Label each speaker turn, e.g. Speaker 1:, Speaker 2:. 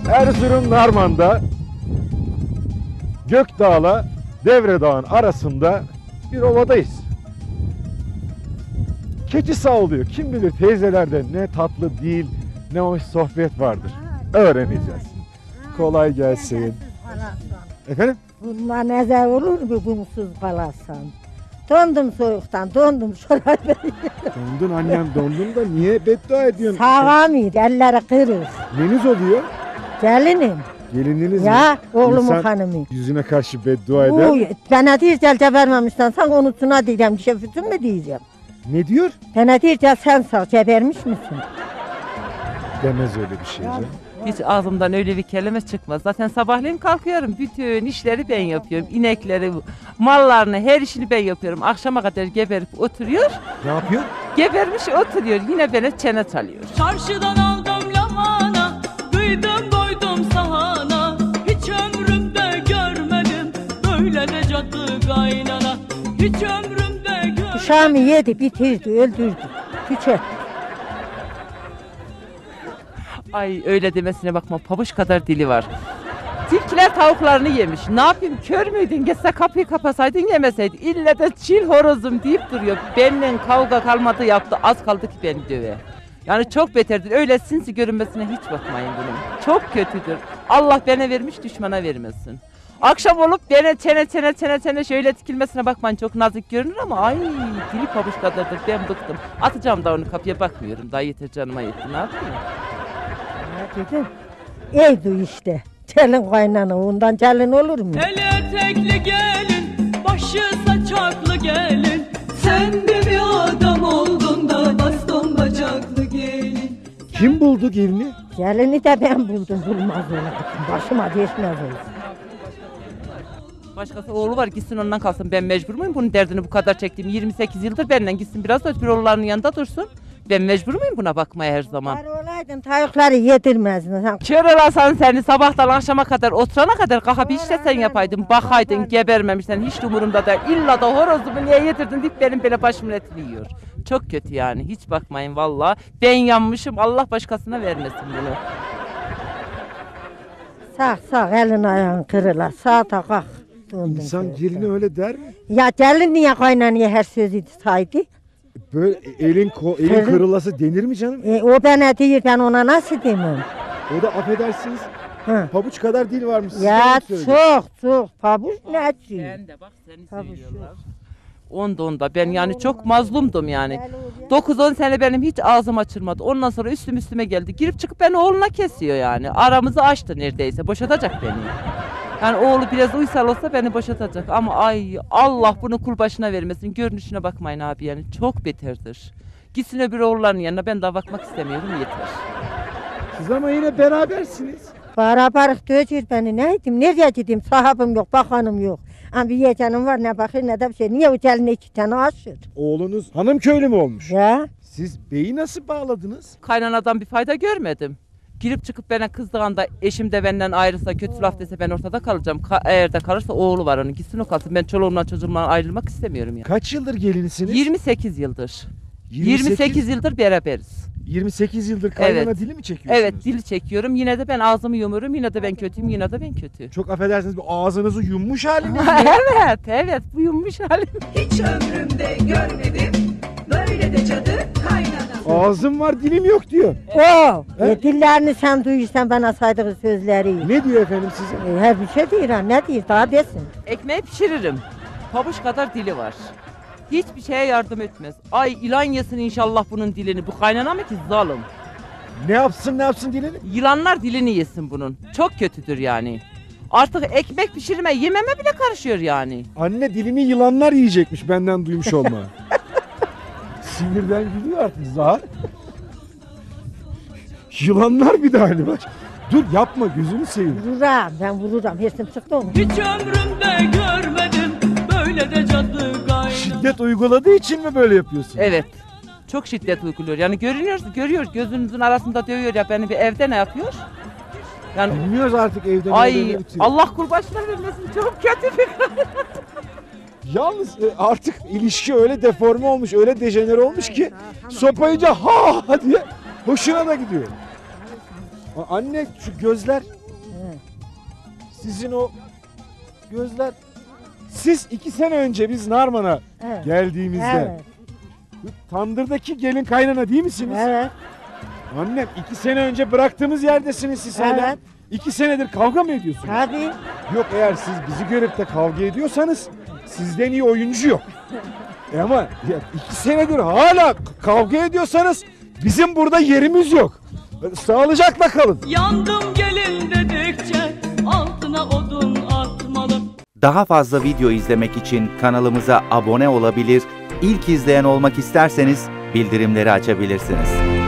Speaker 1: Erzurum Narman'da Gökdağ'la Devre Dağı'nın arasında bir ovadayız. Keçi sağlıyor. Kim bilir teyzelerde ne tatlı dil, ne hoş sohbet vardır. Öğreneceğiz. Kolay gelsin. Efendim?
Speaker 2: Bunlar nezer olur mu bunsuz kalasan? Dondum soğuktan, dondum şurada.
Speaker 1: Dondun annem, dondun da niye beddua ediyorsun?
Speaker 2: Sağamaydı, elleri kırık.
Speaker 1: Neniz oluyor?
Speaker 2: Gelinim.
Speaker 1: Gelininiz mi?
Speaker 2: Ya, oğlumun
Speaker 1: İnsan
Speaker 2: hanımı.
Speaker 1: yüzüne karşı beddua eder.
Speaker 2: Bu, bana diyeceğim gebermemişsen sen unutuna diyeceğim, şefitin mi diyeceğim?
Speaker 1: Ne diyor?
Speaker 2: Bana diyeceğim sen sağ, gebermiş misin?
Speaker 1: Demez öyle bir şey canım.
Speaker 3: Hiç ağzımdan öyle bir kelime çıkmaz. Zaten sabahleyin kalkıyorum. Bütün işleri ben yapıyorum. İnekleri, mallarını, her işini ben yapıyorum. Akşama kadar geberip oturuyor.
Speaker 1: Ne yapıyor?
Speaker 3: Gebermiş oturuyor. Yine bana çene çalıyor.
Speaker 4: Çarşıdan aldım lahana, kıydım koydum sahana. Hiç ömrümde görmedim böyle de cadı kaynana. Hiç ömrümde görmedim.
Speaker 2: Uşağımı yedi, bitirdi, öldürdü. Küçük.
Speaker 3: Ay öyle demesine bakma. Pabuç kadar dili var. Tilkiler tavuklarını yemiş. Ne yapayım, kör müydün? Geçse kapıyı kapasaydın yemeseydin. İlle de çil horozum deyip duruyor. Benimle kavga kalmadı yaptı. Az kaldı ki beni döve. Yani çok beterdir. Öyle sinsi görünmesine hiç bakmayın bunun. Çok kötüdür. Allah bana vermiş, düşmana vermesin. Akşam olup bana çene şöyle dikilmesine bakmayın. Çok nazik görünür ama ay dili pabuç kadardır. Ben bıktım. Atacağım da onu, kapıya bakmıyorum. Daha yeter, canıma yetti. Ne yapayım?
Speaker 2: Dedim, eydu işte. Gelin kaynana, ondan gelin olur mu?
Speaker 4: El etekli gelin, başı saçaklı gelin. Sen de bir adam oldun da baston bacaklı gelin.
Speaker 1: Kim buldu gelini?
Speaker 2: Gelini de ben buldum, bulmaz olaydım. Başıma geçmez olsun.
Speaker 3: Başkası oğlu var, gitsin ondan kalsın. Ben mecbur muyum bunun derdini bu kadar çektiğim? 28 yıldır benden gitsin, biraz da bir oğullarının yanında dursun. Ben mecbur muyum buna bakmaya her zaman?
Speaker 2: Var olaydın tavukları yedirmezdin. Sen
Speaker 3: Kör olasan seni sabahtan akşama kadar oturana kadar kalkıp işte sen yapaydın, bakaydın, gebermemişsen hiç umurumda değil. İlla da horozumu niye yedirdin deyip benim böyle başımın etini yiyor. Çok kötü yani, hiç bakmayın valla. Ben yanmışım, Allah başkasına vermesin bunu.
Speaker 2: sağ elin ayağın kırıla, sağ da kalk. Dondun
Speaker 1: İnsan
Speaker 2: soğuktan.
Speaker 1: geline öyle der mi?
Speaker 2: Ya gelin niye kaynanaya her sözü saydı?
Speaker 1: Böyle elin kırılası denir mi canım?
Speaker 2: O bana değil, ben ona nasıl demem?
Speaker 1: O da affedersiniz
Speaker 2: Hı.
Speaker 1: pabuç kadar dil varmış. Siz
Speaker 2: Ya
Speaker 1: de onu söylediniz.
Speaker 2: çok, pabuç ne diyor?
Speaker 3: Ben de bak seni
Speaker 2: Tabii
Speaker 3: söylüyorlar. Onda ben yani çok mazlumdum yani. 9-10 sene benim hiç ağzım açılmadı. Ondan sonra üstüme geldi. Girip çıkıp beni oğluna kesiyor yani. Aramızı açtı neredeyse. Boşatacak beni. Yani oğlu biraz uysal olsa beni boşatacak. Ama ay Allah bunu kul başına vermesin. Görünüşüne bakmayın abi yani. Çok beterdir. Gitsin öbür oğullarının yanına. Ben daha bakmak istemiyorum, yeter.
Speaker 1: Siz ama yine berabersiniz.
Speaker 2: Barabarık dövecek beni, neydim, nereye gideyim, sahabım yok, bakanım yok. Ama bir yeğenim var, ne bakır ne de bir şey. Niye o geline 2 tane aşır?
Speaker 1: Oğlunuz hanım köylü mü olmuş?
Speaker 2: Ya,
Speaker 1: Siz beyi nasıl bağladınız?
Speaker 3: Kaynanadan bir fayda görmedim. Girip çıkıp bana kızdığında eşim de benden ayrılsa, kötü laf dese ben ortada kalacağım. Eğer de kalırsa oğlu var onun, gitsin o kalsın. Ben çoluğumla çocuğumla ayrılmak istemiyorum ya.
Speaker 1: Kaç yıldır gelinisiniz?
Speaker 3: 28 yıldır. 28 yıldır beraberiz.
Speaker 1: 28 yıldır kaynana
Speaker 3: Evet.
Speaker 1: dili mi çekiyorsunuz?
Speaker 3: Evet, dili çekiyorum. Yine de ben ağzımı yumurum. Yine de ben kötüyüm. Yine de ben kötü.
Speaker 1: Çok affedersiniz bu ağzınızı yummuş haliniz.
Speaker 3: Evet. Bu yummuş halim.
Speaker 4: Hiç ömrümde görmedim böyle de cadı kaynana.
Speaker 1: Ağzım var dilim yok diyor.
Speaker 2: o, dillerini sen duyursan bana saydığı sözleri.
Speaker 1: Ne diyor efendim size?
Speaker 2: Her bir şey değil ha, ne diyor, daha desin.
Speaker 3: Ekmeği pişiririm. Pabuç kadar dili var. Hiçbir şeye yardım etmez. Ay ilan yesin inşallah bunun dilini. Bu kaynana mı ki zalim?
Speaker 1: Ne yapsın dilini?
Speaker 3: Yılanlar dilini yesin bunun. Çok kötüdür yani. Artık ekmek pişirme, yememe bile karışıyor yani.
Speaker 1: Anne dilini yılanlar yiyecekmiş benden duymuş olma. Sinirden gülüyor artık Zahar. Yılanlar bir de hani bak. Dur yapma gözünü seveyim.
Speaker 2: Ben vururum, hirsim çıktı onu.
Speaker 4: Hiç ömrümde görmedim böyle de cadı kaynana.
Speaker 1: Şiddet uyguladığı için mi böyle yapıyorsun?
Speaker 3: Evet. Çok şiddet uyguluyor. Yani görüyor gözünüzün arasında dövüyor ya beni, bir evde ne yapıyor? Yani
Speaker 1: Bilmiyoruz artık evde ne
Speaker 3: ay
Speaker 1: bitiriyor.
Speaker 3: Allah kul başına vermesin, çok kötü bir
Speaker 1: Yalnız artık ilişki öyle deforme olmuş, öyle dejenere olmuş ki sopayınca ha diye hoşuna da gidiyor. Anne şu gözler,
Speaker 2: Evet.
Speaker 1: sizin o gözler. Siz 2 sene önce biz Narman'a
Speaker 2: Evet.
Speaker 1: geldiğimizde
Speaker 2: Evet.
Speaker 1: tandırdaki gelin kaynana değil misiniz?
Speaker 2: Evet.
Speaker 1: Annem 2 sene önce bıraktığımız yerdesiniz siz hala.
Speaker 2: Evet.
Speaker 1: 2 senedir kavga mı ediyorsunuz?
Speaker 2: Tabii.
Speaker 1: Yok, eğer siz bizi görüp de kavga ediyorsanız sizden iyi oyuncu yok. Ama ya 2 senedir hala kavga ediyorsanız bizim burada yerimiz yok. Sağlıcakla kalın.
Speaker 4: Yandım gelin dedikçe altına odun atmalı.
Speaker 5: Daha fazla video izlemek için kanalımıza abone olabilir, ilk izleyen olmak isterseniz bildirimleri açabilirsiniz.